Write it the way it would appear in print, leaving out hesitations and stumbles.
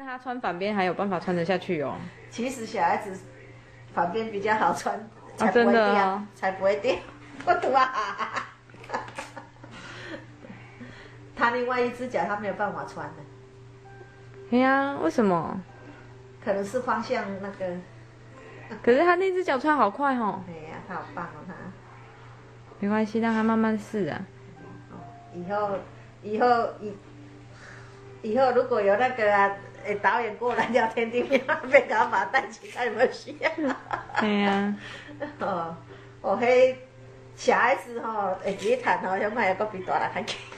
他穿反边还有办法穿得下去哦。 其实小孩子反边比较好穿，才不真会掉， 的哦才不会掉。我吐啊！他另外一只脚他没有办法穿的， 哎呀，为什么？ 可能是方向那个。 可是他那只脚穿好快哦。 哎呀，他好棒哦，他。 没关系，让他慢慢试啊。 以后如果有那个导演过来聊天地面，别给他把他带去看有没有需要。 对呀。 哦，迄小孩子吼会自己谈吼，恐怕还阁比大人还强。